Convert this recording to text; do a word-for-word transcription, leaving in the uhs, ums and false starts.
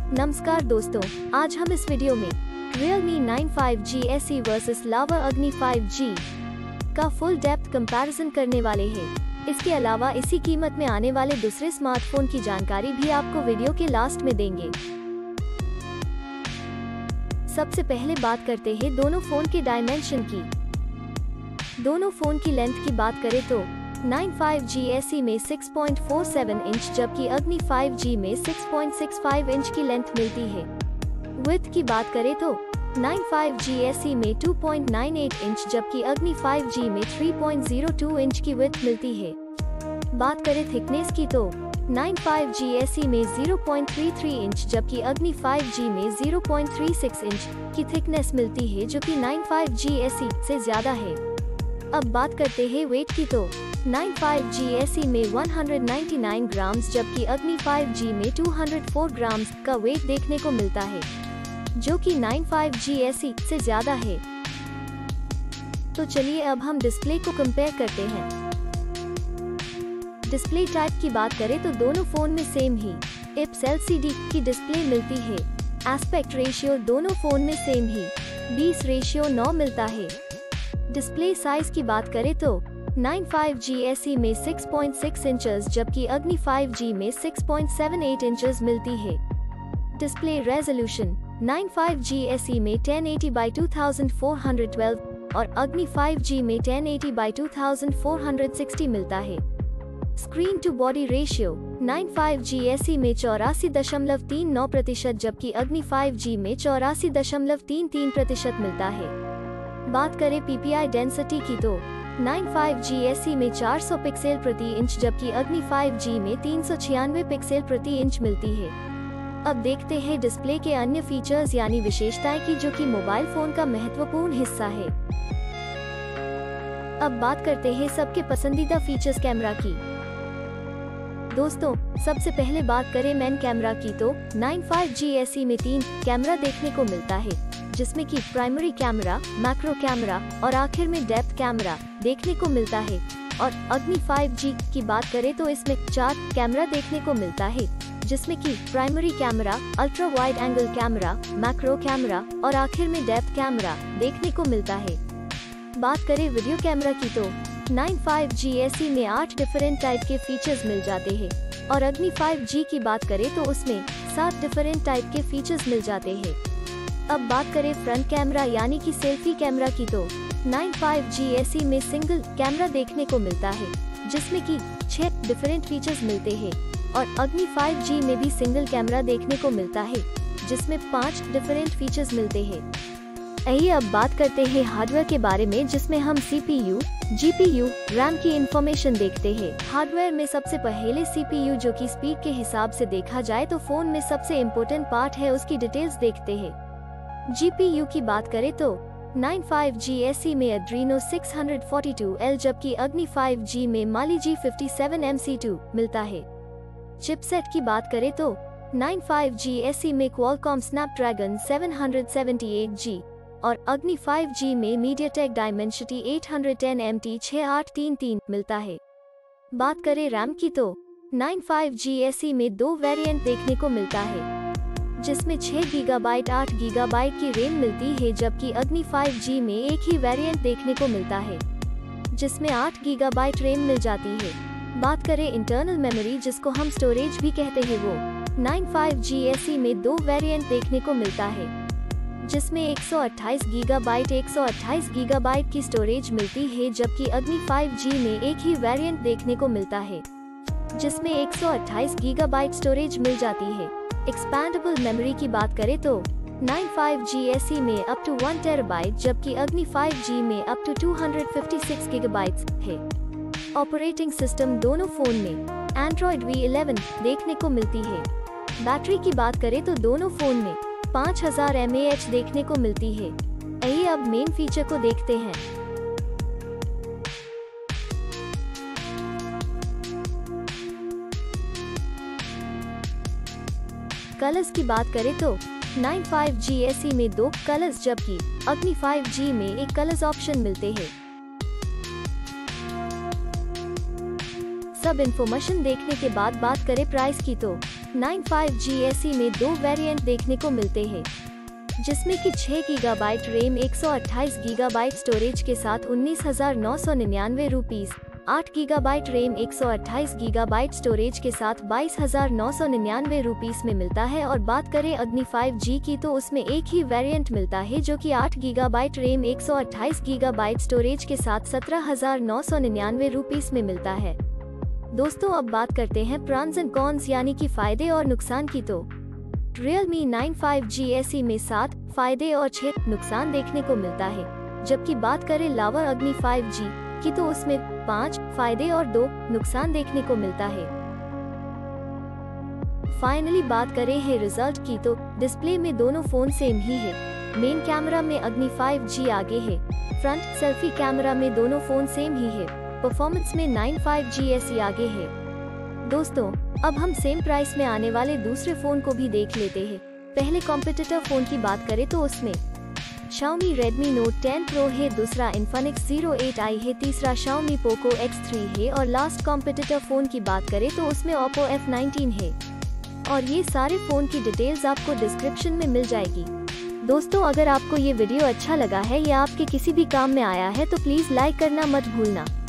नमस्कार दोस्तों, आज हम इस वीडियो में Realme nine five G S E versus Lava Agni five G का फुल डेप्थ कंपैरिजन करने वाले हैं। इसके अलावा इसी कीमत में आने वाले दूसरे स्मार्टफोन की जानकारी भी आपको वीडियो के लास्ट में देंगे। सबसे पहले बात करते हैं दोनों फोन के डायमेंशन की। दोनों फोन की लेंथ की बात करें तो nine five G S E में six point four seven inch जबकि Agni फाइव जी में six point six five inch की लेंथ मिलती है। विड्थ की बात करें तो nine five G S E में two point nine eight inch जबकि Agni फाइव जी में three point zero two inch की विड्थ मिलती है। बात करें थिकनेस की तो nine five G S E में zero point three three inch जबकि Agni फाइव जी में zero point three six inch की थिकनेस मिलती है, जो कि nine five G S E से ज्यादा है। अब बात करते हैं वेट की तो nine five G S E में one hundred ninety nine grams जबकि Agni फाइव जी में टू हंड्रेड फोर ग्राम्स का वेट देखने को मिलता है, जो कि nine five G S E से ज्यादा है। तो चलिए अब हम डिस्प्ले को कंपेयर करते हैं। डिस्प्ले टाइप की बात करें तो दोनों फोन में सेम ही I P S L C D की डिस्प्ले मिलती है। एस्पेक्ट रेशियो दोनों फोन में सेम ही बीस रेशियो नौ मिलता है। डिस्प्ले साइज की बात करें तो nine five G S E में सिक्स पॉइंट सिक्स इंचेस जबकि Agni फाइव जी में six point seven eight inches मिलती है। Display resolution nine five G S E में ten eighty by two thousand four hundred twelve और Agni five G में ten eighty by two thousand four hundred sixty मिलता है। Screen to body ratio nine five G S E में चौरासी दशमलव तीन नौ प्रतिशत जबकि Agni फाइव जी में चौरासी दशमलव तीन तीन प्रतिशत मिलता है। बात करें पी पी आई डेंसिटी की तो nine five G S E में चार सौ पिक्सल प्रति इंच जबकि Agni फाइव जी में तीन सौ छियानवे पिक्सल प्रति इंच मिलती है। अब देखते हैं डिस्प्ले के अन्य फीचर्स यानी विशेषताएं की, जो कि मोबाइल फोन का महत्वपूर्ण हिस्सा है। अब बात करते हैं सबके पसंदीदा फीचर्स कैमरा की। दोस्तों, सबसे पहले बात करें मेन कैमरा की तो nine five G S E में तीन कैमरा देखने को मिलता है, जिसमें कि प्राइमरी कैमरा, मैक्रो कैमरा और आखिर में डेप्थ कैमरा देखने को मिलता है। और Agni फाइव जी की बात करें तो इसमें चार कैमरा देखने को मिलता है, जिसमें कि primary camera, ultra wide angle camera, macro camera और आखिर में डेप्थ कैमरा देखने को मिलता है। बात करें वीडियो कैमरा की तो nine five G S E में आठ डिफरेंट टाइप के फीचर्स मिल जाते हैं और Agni फाइव जी की बात करें तो उसमें सात डिफरेंट टाइप के फीचर्स मिल जाते हैं। अब बात करें फ्रंट कैमरा यानी कि सेल्फी कैमरा की तो nine five G S E में सिंगल कैमरा देखने को मिलता है, जिसमें कि छह डिफरेंट फीचर्स मिलते हैं और Agni फाइव जी में भी सिंगल कैमरा देखने को मिलता है, जिसमें पांच डिफरेंट फीचर्स मिलते हैं। आइए अब बात करते हैं हार्डवेयर के बारे में, जिसमें हम C P U, G P U, RAM की इंफॉर्मेशन देखते हैं। हार्डवेयर में सबसे पहले सी पी यू, जो कि स्पीड के हिसाब से देखा जाए तो फोन में सबसे इम्पोर्टेंट पार्ट है, उसकी डिटेल्स देखते हैं। जी पी यू की बात करें तो nine five G S E में Adreno six forty two L जबकि Agni फाइव जी में Mali G fifty seven M C two मिलता है। चिपसेट की बात करें तो nine five G S E में Qualcomm Snapdragon seven seventy eight G और Agni फाइव जी में MediaTek Dimensity eight ten M T six eight three three मिलता है। बात करें रैम की तो nine five G S E में दो वेरिएंट देखने को मिलता है, जिसमें छह गीगाबाइट आठ गीगाबाइट की रैम मिलती है जबकि Agni फाइव जी में एक ही वेरिएंट देखने को मिलता है, जिसमें आठ गीगाबाइट रैम मिल जाती है। बात करें इंटरनल मेमोरी, जिसको हम स्टोरेज भी कहते हैं, वो nine five G S E में दो वेरिएंट देखने को मिलता है, जिसमें एक सौ अट्ठाईस गीगाबाइट एक सौ अट्ठाईस गीगाबाइट की स्टोरेज मिलती है जबकि Agni फाइव जी में एक ही वेरिएंट देखने को मिलता है, जिसमें एक सौ अट्ठाईस गीगाबाइट स्टोरेज मिल जाती है। एक्सपैंडेबल मेमोरी की बात करें तो nine five G S E में अप टू वन टेराबाइट जबकि Agni फाइव जी में up to two fifty six gigabytes है। ऑपरेटिंग सिस्टम दोनों फोन में Android वी इलेवन देखने को मिलती है। बैटरी की बात करें तो दोनों फोन में पाँच हज़ार एम ए एच देखने को मिलती है। आइए अब मेन फीचर को देखते हैं। कलर्स की बात करें तो nine five G S E में दो कलर्स जबकि Agni फाइव जी में एक कलर्स ऑप्शन मिलते हैं। सब इन्फॉर्मेशन देखने के बाद बात करें प्राइस की तो nine five G S E में दो वेरिएंट देखने को मिलते हैं, जिसमें कि छह गीगाबाइट रैम एक सौ अट्ठाईस गीगाबाइट स्टोरेज के साथ उन्नीस हजार नौ सौ निन्यानवे रुपीस, आठ गीगाबाइट रैम एक सौ अट्ठाईस गीगाबाइट स्टोरेज के साथ बाईस हजार नौ सौ निन्यानवे रुपीस में मिलता है। और बात करें अग्नि फाइव जी की तो उसमें एक ही वेरिएंट मिलता है जो कि आठ गीगाबाइट रैम एक सौ अट्ठाईस गीगाबाइट स्टोरेज के साथ सत्रह हजार नौ सौ निन्यानवे रुपीस में मिलता है। दोस्तों अब बात करते हैं प्रॉन्स एंड कॉन्स यानी कि फायदे और नुकसान की। तो Realme nine five G S E में सात फायदे और छह नुकसान देखने को मिलता है, जबकि बात करें लावा अग्नि फाइव जी की तो उसमें पाँच फायदे और दो नुकसान देखने को मिलता है। फाइनली बात करें है रिजल्ट की तो डिस्प्ले में दोनों फोन सेम ही है। मेन कैमरा में अग्नि फाइव जी आगे है, फ्रंट सेल्फी कैमरा में दोनों फोन सेम ही है, परफॉर्मेंस में nine five G S E आगे है। दोस्तों अब हम सेम प्राइस में आने वाले दूसरे फोन को भी देख लेते हैं। पहले कॉम्पिटिटर फोन की बात करें तो उसमें Xiaomi Redmi Note ten Pro है, दूसरा Infinix ज़ीरो एट आई है, तीसरा Xiaomi Poco एक्स थ्री है और लास्ट कॉम्पिटिटर फोन की बात करें तो उसमें Oppo एफ नाइनटीन है। और ये सारे फोन की डिटेल्स आपको डिस्क्रिप्शन में मिल जाएगी। दोस्तों अगर आपको ये वीडियो अच्छा लगा है या आपके किसी भी काम में आया है तो प्लीज लाइक करना मत भूलना।